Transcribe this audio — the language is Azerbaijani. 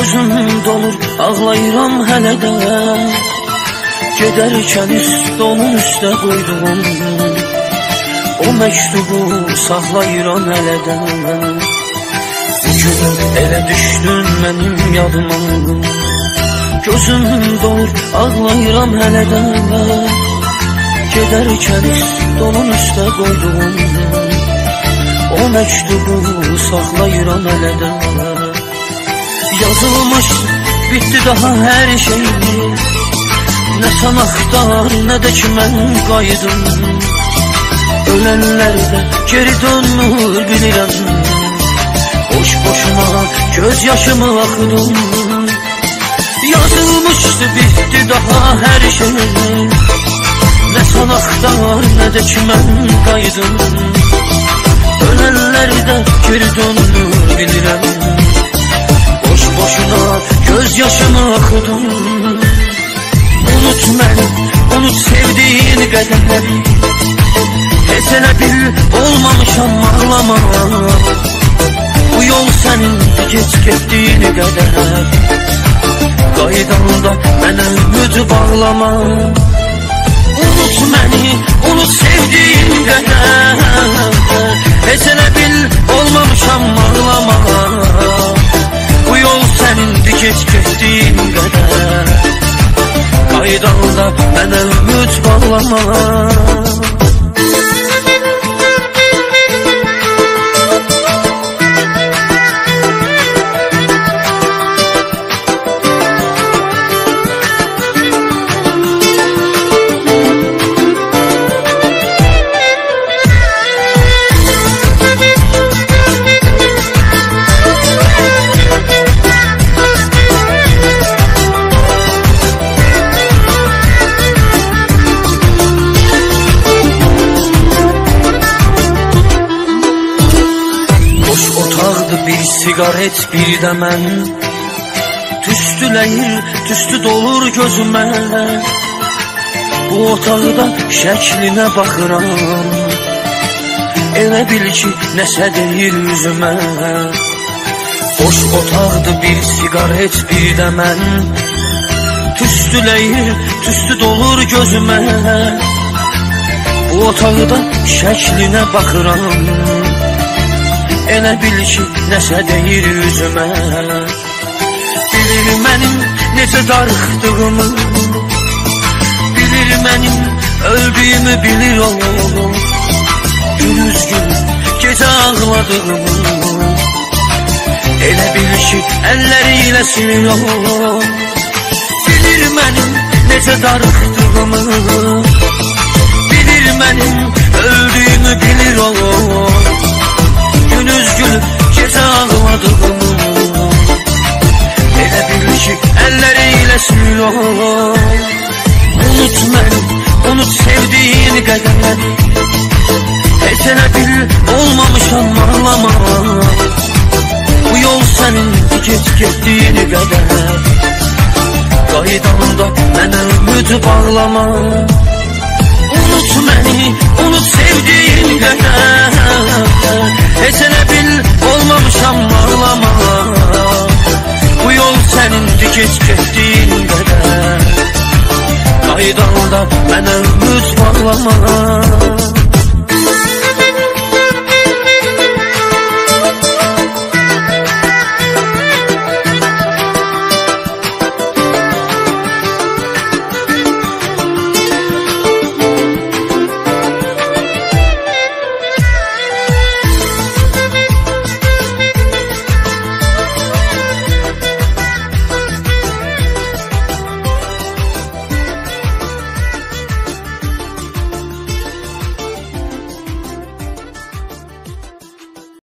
Gözüm dolur, ağlayıram hələ də. Gedərkən üst onun üstə qoydum, o məktubu saxlayıram hələ də. Bugün elə düşdün mənim yadıma, gözüm dolur, ağlayıram hələ də. Gedərkən üst onun üstə qoydum, o məktubu saxlayıram hələ də. Yazılmış, bitti daha her şey. Ne sen aktar, ne de ki mən qayıdım. Ölenler de geri dönmür bilirəm. Boş boşuna göz yaşımı akıdım. Yazılmıştı, bitti daha her şey. Ne sen aktar, ne de ki mən qayıdım. Ölenler de geri dönmür bilirəm. Boşuna göz yaşımı akıdım. Unut beni, unut sevdiğin kadar. Desene bil olmamışam ağlama. Bu yol senin geç gittiğin kadar. Qaydanda mənə ümid bağlama. Unut beni, unut sevdiğin kadar. Desene bil olmamışam ağlama. Bu yol senindir geç gittiğin kadar. Qaydanda mənə ümid bağlama. Bir sigaret bir də mən, tüstüləyir, tüstü dolur gözümə. Bu otaqda şəklinə baxıram, elə bil ki nəsə deyir üzümə. Boş otaqda bir sigaret bir də mən, tüstüləyir, tüstü dolur gözümə. Bu otaqda şəklinə baxıram, elə bil ki nəsə deyir üzümə. Bilir mənim necə darıxdığımı, bilir mənim öldüyümü bilir o. Gündüz gün gecə ağladığımı, elə bil ki əlləriyle silir o. Bilir mənim necə darıxdığımı, bilir mənim öldüyümü bilir o. Gündüz gülüp gece ağladığımı, elə bil ki elleriyle siliyor. Unut beni, unut sevdiğin kadar. Etene bil olmamışam ağlama. Bu yol senin geç gittiğin kadar. Qaydanda mənə ümid bağlama. Unut beni, unut sevdiğin kadar. Etene bil olmamışam ağlama. Bu yol senindir geç gittiğin kadar. Qaydanda mənə ümid bağlama.